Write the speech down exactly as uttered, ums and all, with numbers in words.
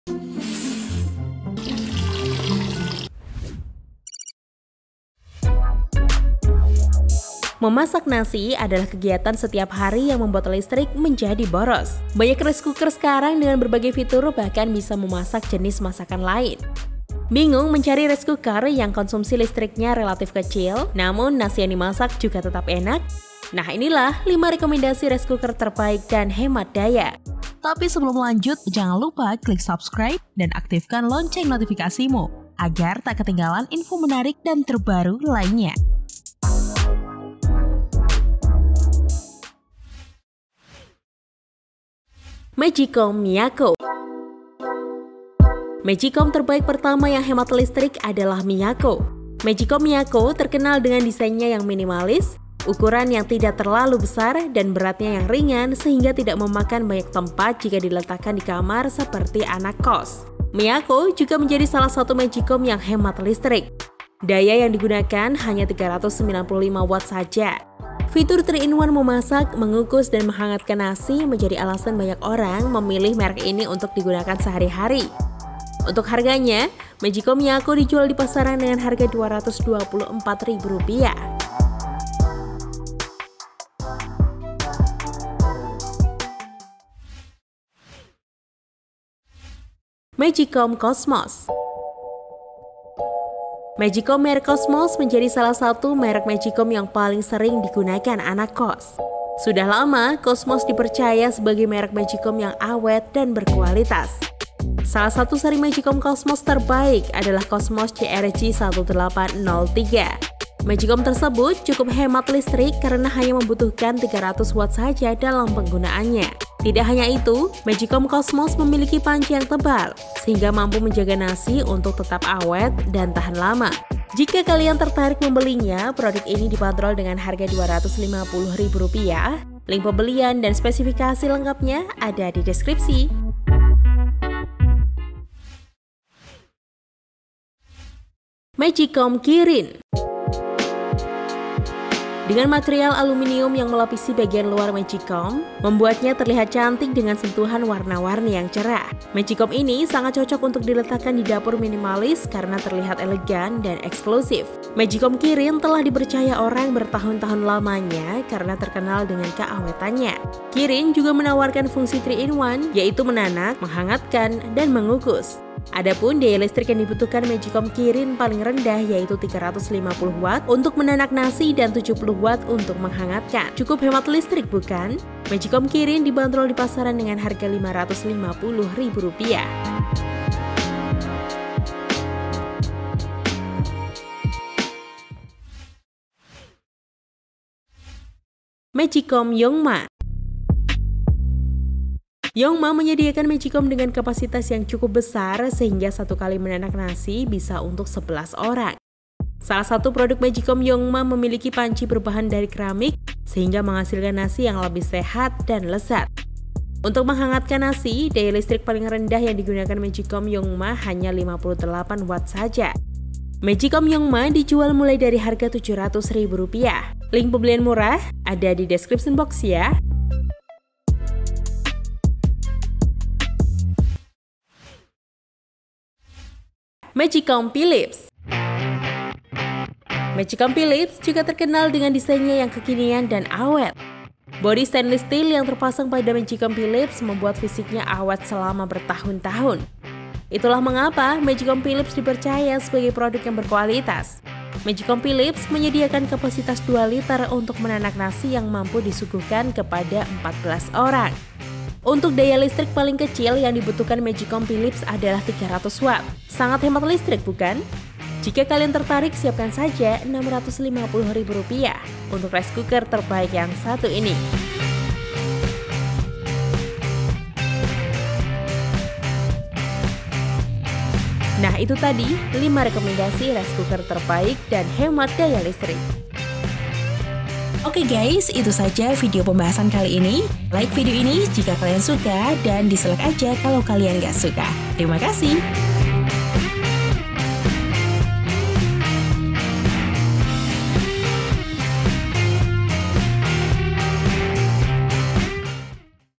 Memasak nasi adalah kegiatan setiap hari yang membuat listrik menjadi boros. Banyak rice cooker sekarang dengan berbagai fitur bahkan bisa memasak jenis masakan lain. Bingung mencari rice cooker yang konsumsi listriknya relatif kecil, namun nasi yang dimasak juga tetap enak? Nah, inilah lima rekomendasi rice cooker terbaik dan hemat daya. Tapi sebelum lanjut, jangan lupa klik subscribe dan aktifkan lonceng notifikasimu agar tak ketinggalan info menarik dan terbaru lainnya. Magicom Miyako. Magicom terbaik pertama yang hemat listrik adalah Miyako. Magicom Miyako terkenal dengan desainnya yang minimalis, ukuran yang tidak terlalu besar, dan beratnya yang ringan sehingga tidak memakan banyak tempat jika diletakkan di kamar seperti anak kos. Miyako juga menjadi salah satu Magicom yang hemat listrik. Daya yang digunakan hanya tiga ratus sembilan puluh lima watt saja. Fitur three in one memasak, mengukus, dan menghangatkan nasi menjadi alasan banyak orang memilih merek ini untuk digunakan sehari-hari. Untuk harganya, Magicom Miyako dijual di pasaran dengan harga dua ratus dua puluh empat ribu rupiah. Magicom Cosmos. Magicom merek Cosmos menjadi salah satu merek Magicom yang paling sering digunakan anak kos. Sudah lama, Cosmos dipercaya sebagai merek Magicom yang awet dan berkualitas. Salah satu seri Magicom Cosmos terbaik adalah Cosmos C R G satu delapan nol tiga. Magicom tersebut cukup hemat listrik karena hanya membutuhkan tiga ratus watt saja dalam penggunaannya. Tidak hanya itu, Magicom Cosmos memiliki panci yang tebal, sehingga mampu menjaga nasi untuk tetap awet dan tahan lama. Jika kalian tertarik membelinya, produk ini dibanderol dengan harga dua ratus lima puluh ribu rupiah. Link pembelian dan spesifikasi lengkapnya ada di deskripsi. Magicom Kirin. Dengan material aluminium yang melapisi bagian luar Magicom, membuatnya terlihat cantik dengan sentuhan warna-warni yang cerah. Magicom ini sangat cocok untuk diletakkan di dapur minimalis karena terlihat elegan dan eksklusif. Magicom Kirin telah dipercaya orang bertahun-tahun lamanya karena terkenal dengan keawetannya. Kirin juga menawarkan fungsi three in one, yaitu menanak, menghangatkan, dan mengukus. Adapun daya listrik yang dibutuhkan Magicom Kirin paling rendah yaitu tiga ratus lima puluh watt untuk menanak nasi dan tujuh puluh watt untuk menghangatkan. Cukup hemat listrik bukan? Magicom Kirin dibanderol di pasaran dengan harga lima ratus lima puluh ribu rupiah. Magicom Yongma. Yongma menyediakan Magicom dengan kapasitas yang cukup besar sehingga satu kali menanak nasi bisa untuk sebelas orang. Salah satu produk Magicom Yongma memiliki panci berbahan dari keramik sehingga menghasilkan nasi yang lebih sehat dan lezat. Untuk menghangatkan nasi, daya listrik paling rendah yang digunakan Magicom Yongma hanya lima puluh delapan watt saja. Magicom Yongma dijual mulai dari harga tujuh ratus ribu rupiah. Link pembelian murah ada di description box ya. Magicom Philips. Magicom Philips juga terkenal dengan desainnya yang kekinian dan awet. Bodi stainless steel yang terpasang pada Magicom Philips membuat fisiknya awet selama bertahun-tahun. Itulah mengapa Magicom Philips dipercaya sebagai produk yang berkualitas. Magicom Philips menyediakan kapasitas dua liter untuk menanak nasi yang mampu disuguhkan kepada empat belas orang. Untuk daya listrik paling kecil yang dibutuhkan Magicom Philips adalah tiga ratus watt. Sangat hemat listrik bukan? Jika kalian tertarik, siapkan saja enam ratus lima puluh ribu rupiah untuk rice cooker terbaik yang satu ini. Nah, itu tadi lima rekomendasi rice cooker terbaik dan hemat daya listrik. Oke guys, itu saja video pembahasan kali ini. Like video ini jika kalian suka dan dislike aja kalau kalian gak suka. Terima kasih.